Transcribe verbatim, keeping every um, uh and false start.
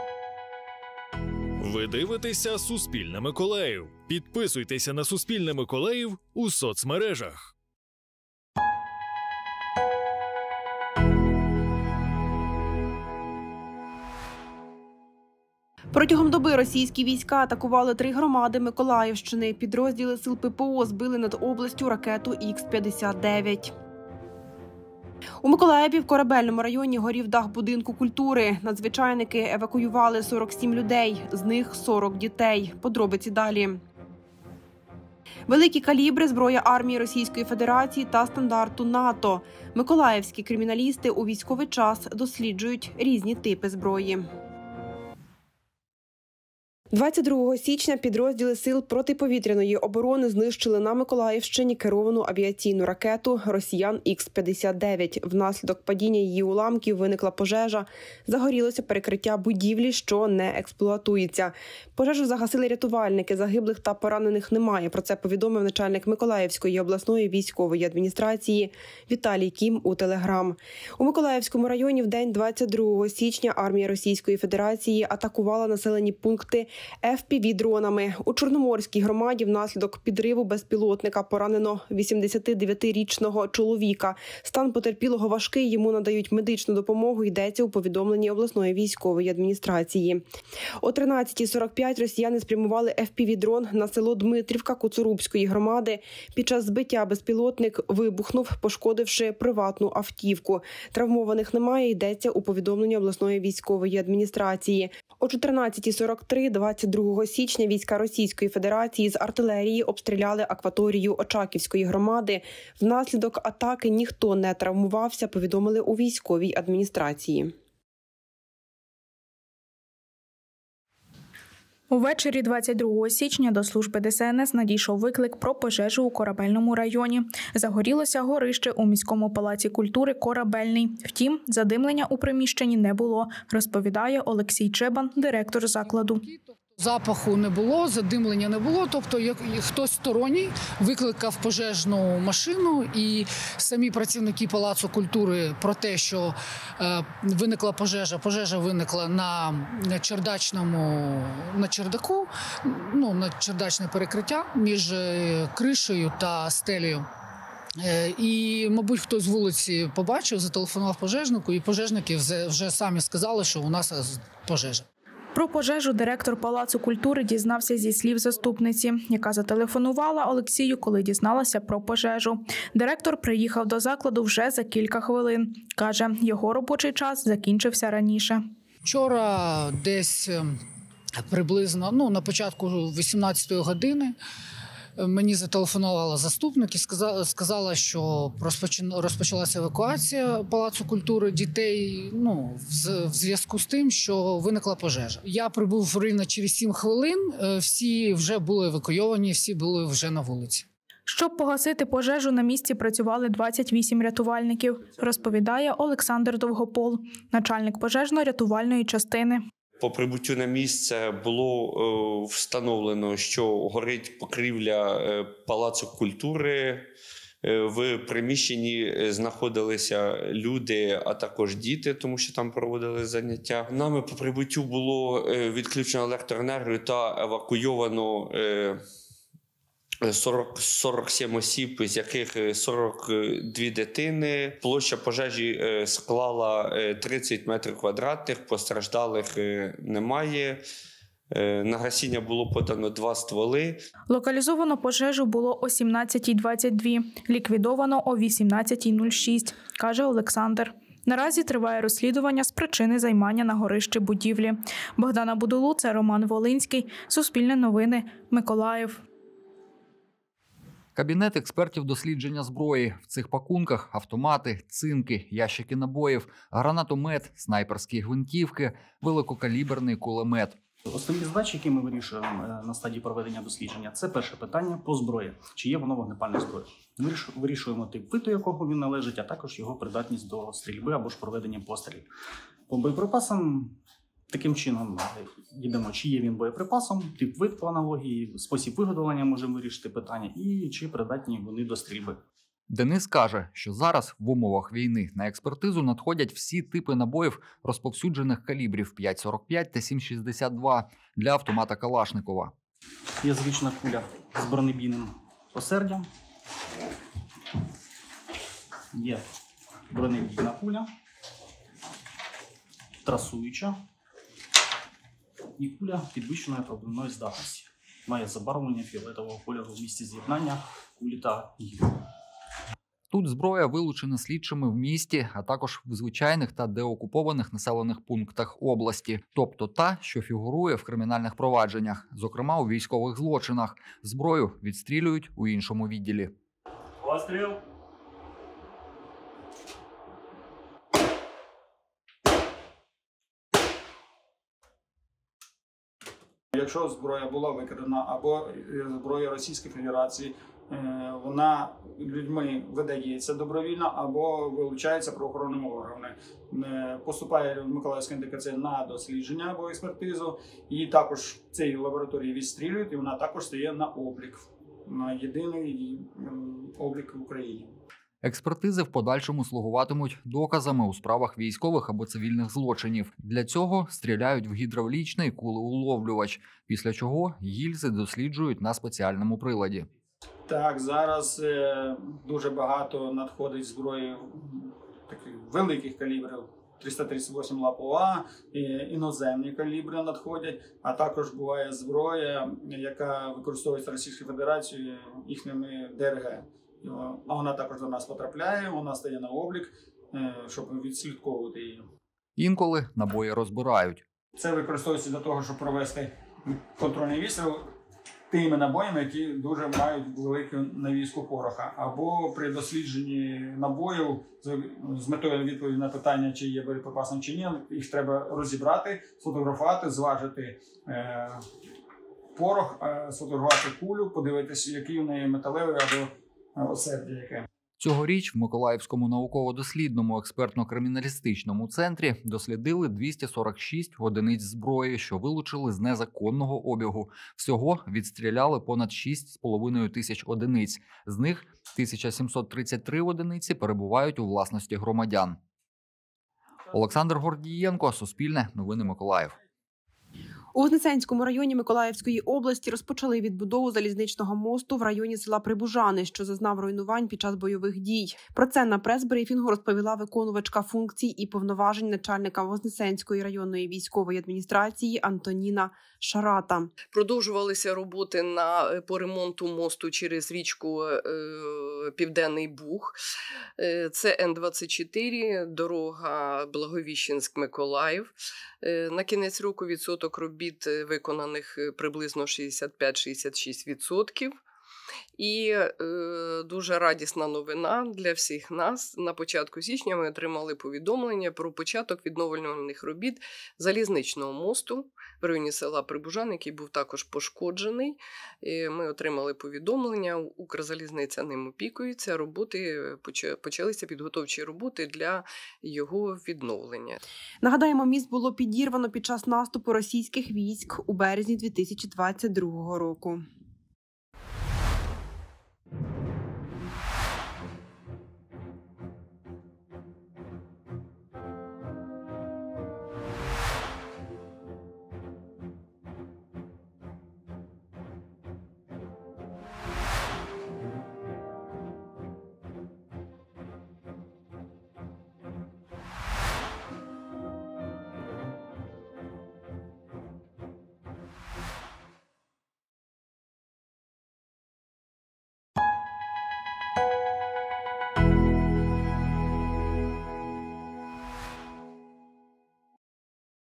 Ви дивитеся «Суспільне Миколаїв». Підписуйтеся на «Суспільне Миколаїв» у соцмережах. Протягом доби російські війська атакували три громади Миколаївщини. Підрозділи сил ППО збили над областю ракету Ікс п'ятдесят дев'ять. У Миколаєві в Корабельному районі горів дах будинку культури. Надзвичайники евакуювали сорок сім людей, з них сорок дітей. Подробиці далі. Великі калібри, зброя армії Російської Федерації та стандарту НАТО. Миколаївські криміналісти у військовий час досліджують різні типи зброї. двадцять другого січня підрозділи сил протиповітряної оборони знищили на Миколаївщині керовану авіаційну ракету росіян Ікс п'ятдесят дев'ять. Внаслідок падіння її уламків виникла пожежа. Загорілося перекриття будівлі, що не експлуатується. Пожежу загасили рятувальники, загиблих та поранених немає. Про це повідомив начальник Миколаївської обласної військової адміністрації Віталій Кім у Телеграм. У Миколаївському районі в день двадцять другого січня армія Російської Федерації атакувала населені пункти еф пі ві-дронами. У Чорноморській громаді внаслідок підриву безпілотника поранено вісімдесятидев'ятирічного чоловіка. Стан потерпілого важкий, йому надають медичну допомогу, йдеться у повідомленні обласної військової адміністрації. О тринадцятій сорок п'ять росіяни спрямували еф пі ві-дрон на село Дмитрівка Куцурубської громади. Під час збиття безпілотник вибухнув, пошкодивши приватну автівку. Травмованих немає, йдеться у повідомленні обласної військової адміністрації. О чотирнадцятій сорок три двадцять другого січня війська Російської Федерації з артилерії обстріляли акваторію Очаківської громади. Внаслідок атаки ніхто не травмувався, повідомили у військовій адміністрації. Увечері двадцять другого січня до служби де ес ен ес надійшов виклик про пожежу у Корабельному районі. Загорілося горище у міському палаці культури «Корабельний». Втім, задимлення у приміщенні не було, розповідає Олексій Чебан, директор закладу. Запаху не було, задимлення не було, тобто як хтось сторонній викликав пожежну машину, і самі працівники Палацу культури про те, що е, виникла пожежа, пожежа виникла на чердачному, на чердаку, ну, на чердачне перекриття між кришею та стелею. Е, і, мабуть, хтось з вулиці побачив, зателефонував пожежнику, і пожежники вже, вже самі сказали, що у нас пожежа. Про пожежу директор Палацу культури дізнався зі слів заступниці, яка зателефонувала Олексію, коли дізналася про пожежу. Директор приїхав до закладу вже за кілька хвилин. Каже, його робочий час закінчився раніше. Вчора десь приблизно, ну, на початку вісімнадцятої години мені зателефонувала заступник і сказала, сказала, що розпочалася евакуація Палацу культури дітей, ну, в зв'язку з тим, що виникла пожежа. Я прибув рівно через сім хвилин, всі вже були евакуйовані, всі були вже на вулиці. Щоб погасити пожежу, на місці працювали двадцять вісім рятувальників, розповідає Олександр Довгопол, начальник пожежно-рятувальної частини. По прибуттю на місце було е, встановлено, що горить покрівля е, Палацу культури. Е, в приміщенні знаходилися люди, а також діти, тому що там проводили заняття. Нами по прибуттю було е, відключено електроенергію та евакуйовано е, сорок, сорок сім осіб, з яких сорок дві дитини. Площа пожежі склала тридцять метрів квадратних, постраждалих немає. На гасіння було подано два стволи. Локалізовано пожежу було о сімнадцятій двадцять дві, ліквідовано о вісімнадцятій нуль шість, каже Олександр. Наразі триває розслідування з причини займання на горищі будівлі. Богдана Будулуца, Роман Волинський, Суспільне новини, Миколаїв. Кабінет експертів дослідження зброї. В цих пакунках автомати, цинки, ящики набоїв, гранатомет, снайперські гвинтівки, великокаліберний кулемет. Основні задачі, які ми вирішуємо на стадії проведення дослідження, це перше питання по зброї. Чи є воно вогнепальна зброя? Вирішуємо тип виду, якого він належить, а також його придатність до стрільби або ж проведення пострілів. По боєприпасам таким чином йдемо, чи є він боєприпасом, тип вид по аналогії, спосіб виготовлення можемо вирішити питання і чи придатні вони до стрільби. Денис каже, що зараз в умовах війни на експертизу надходять всі типи набоїв розповсюджених калібрів п'ять сорок п'ять та сім шістдесят два для автомата Калашникова. Є звична куля з бронебійним осердям. Є бронебійна куля, трасуюча і куля підвищеної пробивної здатності. Має забарвлення фіолетового кольору в місці з'єднання кулі та гільзи. Тут зброя вилучена слідчими в місті, а також в звичайних та деокупованих населених пунктах області, тобто та, що фігурує в кримінальних провадженнях, зокрема у військових злочинах. Зброю відстрілюють у іншому відділі. Постріл! Якщо зброя була викрадена або зброя Російської Федерації, вона людьми видається добровільно або вилучається правоохоронними органами. Поступає в Миколаївське ен де ка це на дослідження або експертизу, і також цієї лабораторії відстрілюють, і вона також стає на облік, на єдиний облік в Україні. Експертизи в подальшому слугуватимуть доказами у справах військових або цивільних злочинів. Для цього стріляють в гідравлічний кулеуловлювач, після чого гільзи досліджують на спеціальному приладі. Так, зараз е, дуже багато надходить зброї таких великих калібрів, триста тридцять вісім ЛАПОА, іноземні калібри надходять, а також буває зброя, яка використовується Російською Федерацією їхніми де ер ге. А вона також до нас потрапляє, вона стає на облік, щоб відслідковувати її. Інколи набої розбирають. Це використовується для того, щоб провести контрольний відстріл тими набоями, які дуже мають велику навіску пороха. Або при дослідженні набоїв з метою відповіді на питання, чи є боєприпасом чи ні, їх треба розібрати, сфотографувати, зважити е, порох, е, сфотографувати кулю, подивитися, який в неї металевий або осердя яке. Цьогоріч в Миколаївському науково-дослідному експертно-криміналістичному центрі дослідили двісті сорок шість одиниць зброї, що вилучили з незаконного обігу. Всього відстріляли понад шість з половиною тисяч одиниць. З них тисяча сімсот тридцять три одиниці перебувають у власності громадян. Олександр Гордієнко, Суспільне, Новини Миколаїв. У Вознесенському районі Миколаївської області розпочали відбудову залізничного мосту в районі села Прибужани, що зазнав руйнувань під час бойових дій. Про це на прес-брифінгу розповіла виконувачка функцій і повноважень начальника Вознесенської районної військової адміністрації Антоніна Шарата. Продовжувалися роботи на по ремонту мосту через річку е, Південний Буг. Е, це ен двадцять чотири, дорога Благовіщенськ-Миколаїв. Е, на кінець року відсоток робіт виконаних приблизно шістдесят п'ять - шістдесят шість відсотків. І е, дуже радісна новина для всіх нас. На початку січня ми отримали повідомлення про початок відновлювальних робіт залізничного мосту в районі села Прибужани, який був також пошкоджений. І ми отримали повідомлення, Укрзалізниця ним опікується, роботи, почалися підготовчі роботи для його відновлення. Нагадаємо, міст було підірвано під час наступу російських військ у березні дві тисячі двадцять другого року.